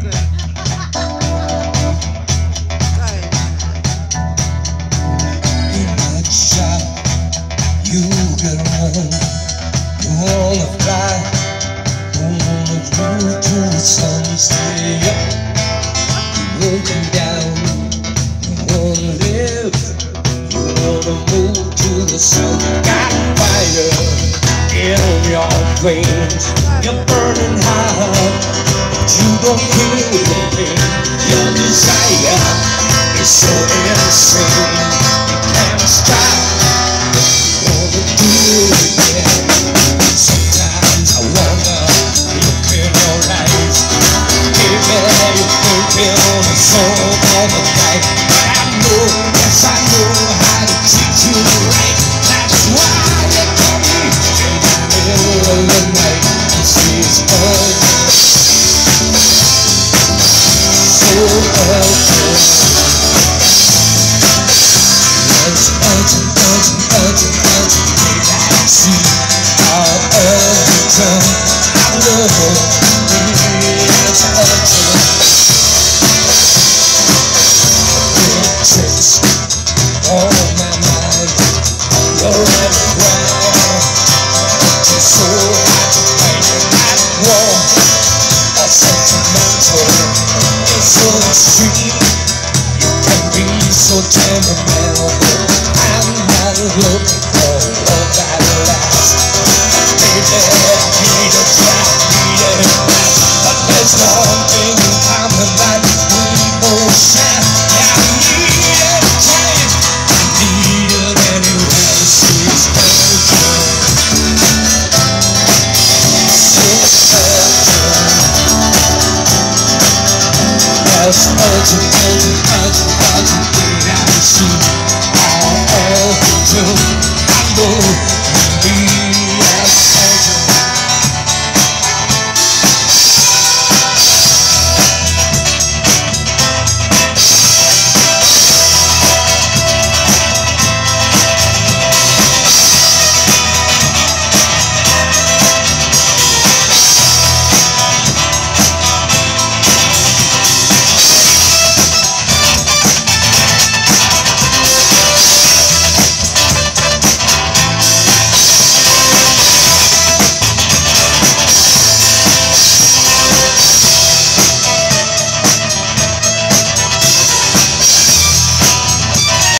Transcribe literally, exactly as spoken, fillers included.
You can run, you wanna fly, you wanna move to the sun, stay up, you won't come down, you wanna live, you wanna move to the sun. Got fire in your veins, you're burning hot, but you don't feel the pain. Your desire is so insane, you can't stop. Sometimes I wonder, look in your eyes, maybe you're thinking on the soul all the night. But I know, yes I know how to treat you right. That's why you call me in the middle of the night. This is urgent, so urgent. It's urgent, urgent, urgent, urgent. See how urgent I love is urgent. It takes all my mind, you're everywhere. It's so hard to find it not warm or sentimental. It's so extreme, you can be so temperamental. I'm not looking for love that lasts. Baby, I need a trap, need a fast. But there's one thing in common that we both share. Yeah, I need a chance, I need it anywhere. This is urgent, so urgent. Yes, urgent, urgent, urgent, urgent, urgent.